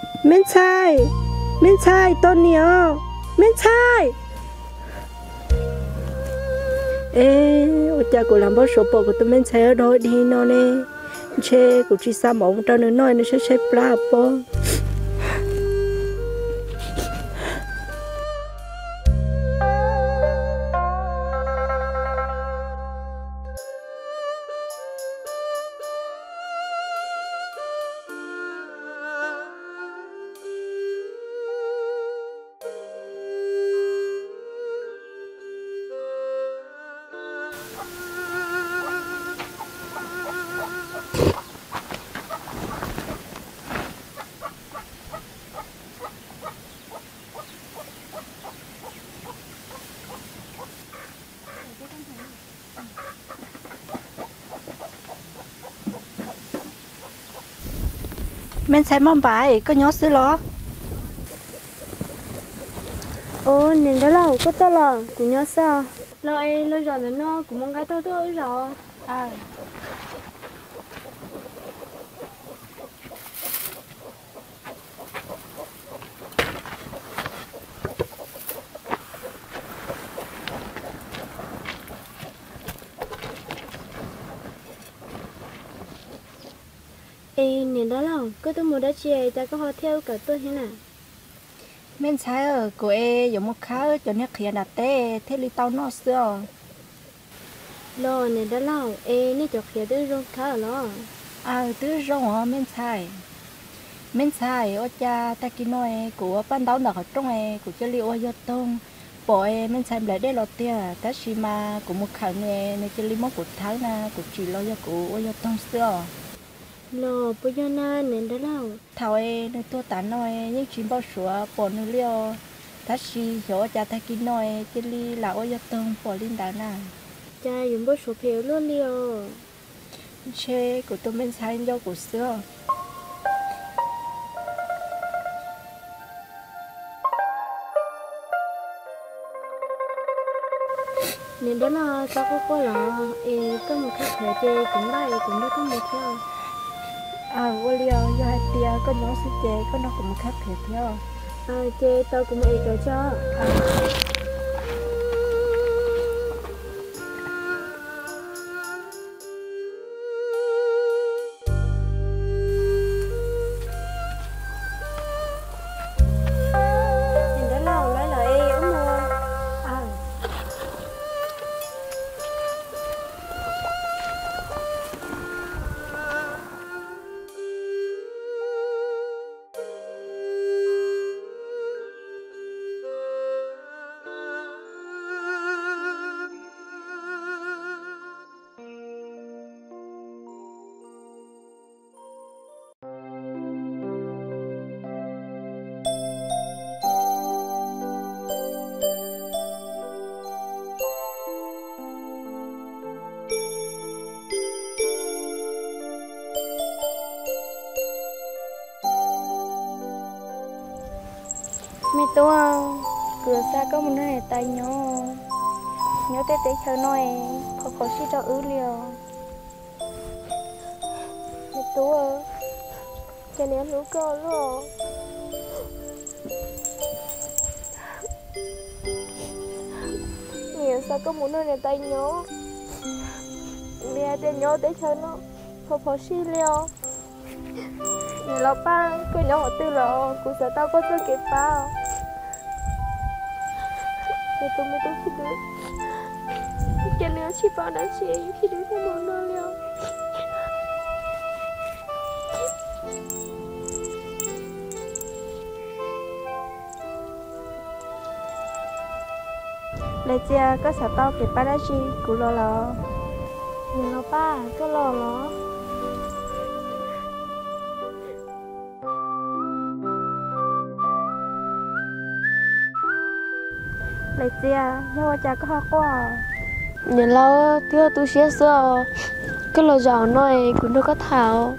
Mình sai tôi nhiều mình sai ê ôi cha của làm bao số bộ của tụi mình sai ở đâu đi nó nè chê của chị sao mỏng cho nó nói nó sẽ bla bla mình sai mong bài có nhớ xứ lo ô nên đó là có tao là cũng nhớ sao rồi rồi nó cũng mong cái tôi rồi à ê nên đó là có tôi mua đã chia ta có họ theo cả tôi thế nào mình sai ở của em giống một khá cho nên khi đặt té thế li tao nó xưa lo nên đó là ê nên cho kia tôi rong khá là à tứ rong à mình sai ở cha ta kia nói của ban đầu là ở trong này của chơi liu ở tông bỏ em mình sai lại đây lọt tia ta chỉ mà của một khả nghề này chơi liu mất của tháng na của chỉ lo cho của ở tông xưa lo bây giờ na nên đó là thảo em nơi tôi tán nói những chuyện bao sủa bỏ nơi liu ta chỉ hiểu cha ta kia nói chơi liu là ở tông bỏ linh đá na cha dùng bớt số phiếu luôn liều chê của tôi mình sai do của xưa nên đó là tao có là có một cái thẻ chê cũng đây cũng đã có một theo à vô liều do hai tia có nhóm sư chê có nó cũng khác thiệt theo chê tao cũng ấy cả cho mẹ tôi cửa xa có một nơi này tay nhớ tết tết chờ nói khó xí cho liều mẹ tôi cho nên lũ cơ luôn nhiều sao có một nơi này tay nhớ mẹ tên nhớ tết chờ nó khó xí liều nhiều lọ ba cái nhỏ tư lọ cũng sợ tao có tư kịp bao để tụi mình tôi khi được cho nên chỉ bảo đã chị khi đến cái món đó liệu lấy chia có sợ tao kịp ba đã chị cũng lo nhiều lọ ba có lo lấy chia nhưng mà cha có hoa quả nhìn lâu tiêu tu sửa sửa cái lò giò này cũng đâu có thảo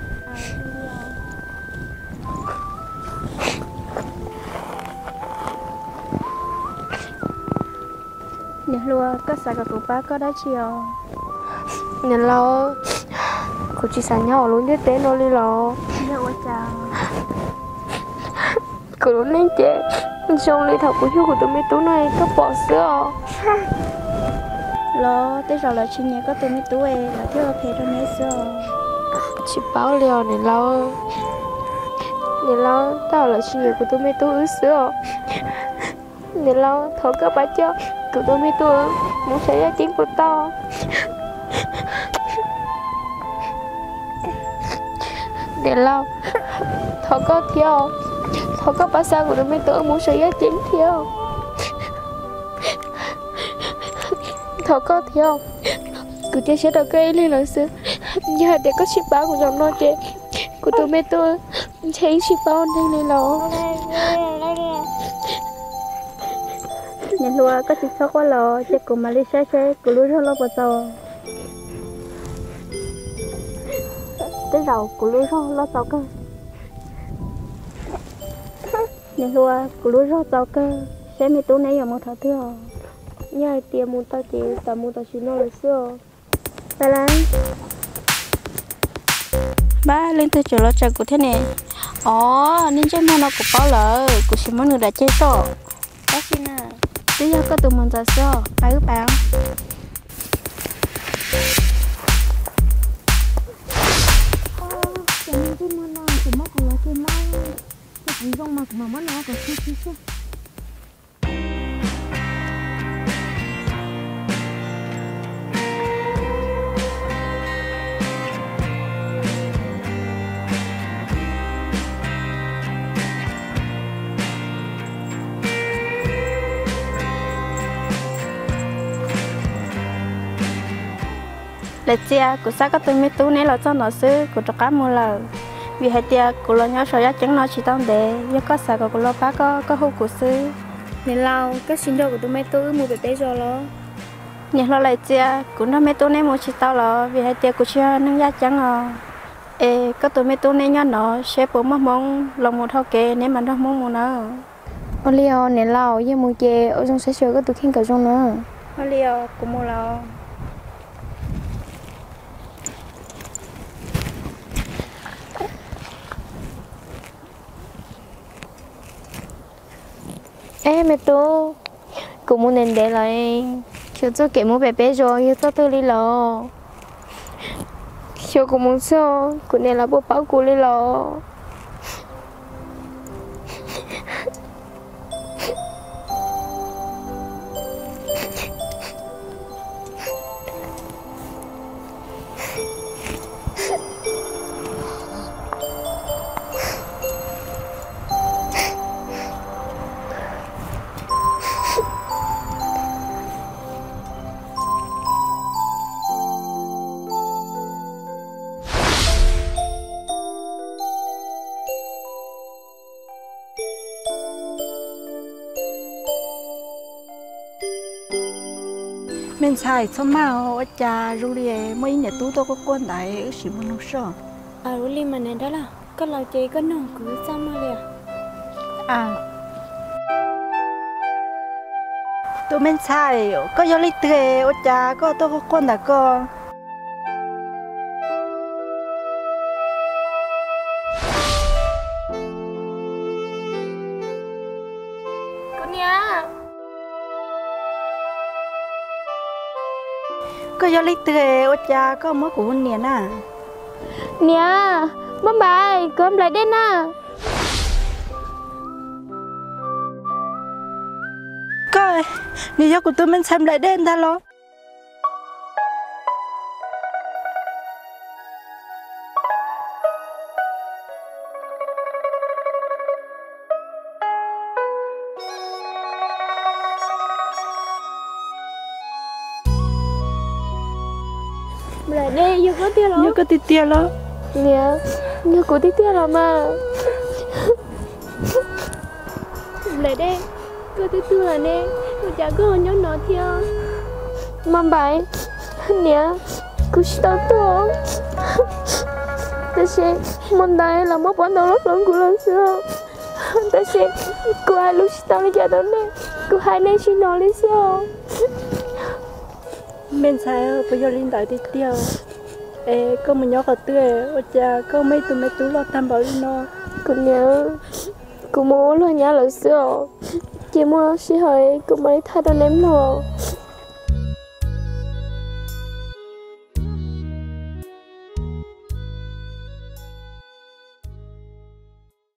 nhìn luôn có sao cả cụ ba có đã chiều nhìn lâu cũng chỉ xả nhau luôn biết té nó đi lò nhưng mà cha cứ nên chế xong đi thầu của chú của tụi mấy tú này có bỏ sữa lo tới rồi là chuyện nhà có tụi mấy tuổi là thiếu phải cho mấy giờ chị bảo liều này lâu tao là chuyện nhà của tụi mấy tú ứ sữa này lâu thầu các bà cho của tụi mấy tú muốn xảy ra chuyện của tao để lâu thầu có thiếu thầu các bà sao của tụi mấy tú muốn xảy ra chuyện thiếu thầu có thiếu cứ chơi sẽ được cái lên là xưa giờ để có ship báo của dòng nó chơi của tụi mấy tôi thấy ship báo đây này lỗ nhà lúa có chỉ số quá lò chơi cùng Malaysia chơi cùng lúa lo bờ tàu tới đầu của lúa lo tàu cơ nhà lúa của lúa lo tàu cơ sẽ mấy tú này ở một thằng thưa nhà tiền muốn tao tiền tao muốn tao xin nó là xưa ba lan ba lên tới chỗ lo chơi của thế này nên chơi mà nó cũng bao lỡ của xin món người đã chơi to bác xin à bây giờ có tụi mình ra sao ba các bạn cái món nào cũng mắc còn là cái mau cái gì trong mà món nào còn xí lệ chia của sao có tụi mấy tú này là cho nó xứ của cho cá mua là vì hai tia của lo nhớ sợi trắng nó chỉ tao để nhớ có sao của lo bác có hú của xứ nên lao cái xin cho của tụi mấy tú mua bé rồi lo nhớ lo lệ chia của nó mấy tú này mua chỉ tao là vì hai tia của chưa nâng giá trắng có tụi mấy tú này nhớ nó sẽ bố mong lòng một thao kê nếu mà nó mong nó Olio nên lao với mua chè ở trong sẽ chơi có tụi khen cả trong nữa Olio của mua lo ê mẹ tú cũng muốn nên để lại cho tôi kể một bé rồi cho tôi đi lò cho cũng muốn sao cũng nên là bố bảo cô đi lò mình xài xong mà ở cha rồi đi mấy nhà tú tôi có quan đại ở xí mông nông sọ rồi mà này đó là có lao chơi có nông cứ sao mà liền tụi mình xài có do lịch tề ở cha có tôi có quan đại có có do lịch tề ở cha có mới của hôn niên à nè bấm bài cơm lại đến à coi nếu do của tụi mình xem lại đến ta lo lại đây giờ có tiền như có tiền lo nè như có tiền là mà lại đây có tiền là nè tôi chả có nhớ nó theo mà bài nè cứ tao toแต่มันได้ละมาปนเราหลังกูเลยสิแต่กูให้ลูกสาวเลยจ้ะตอนนี้กูให้ในชิ้นนอนเลยสิ mình sai bây giờ linh đại đi tiêu có một nhóc ở tươi ở cha có mấy tụi mấy tú lo tham bảo nó còn nhớ cô muốn lo nhá là xưa chỉ muốn xí hơi cô mới thay đồ ném rồi